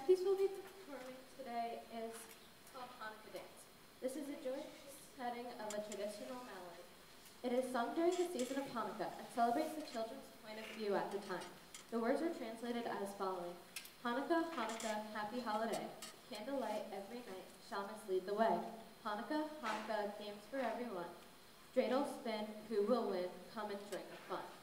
piece we'll be performing today is called Hanukkah Dance. This is a joyous setting of a traditional melody. It is sung during the season of Hanukkah and celebrates the children's point of view at the time. The words are translated as following: Hanukkah, Hanukkah, happy holiday. Candlelight every night, Shamus lead the way. Hanukkah, Hanukkah, games for everyone. Dreidel spin, who will win? Come and join the fun.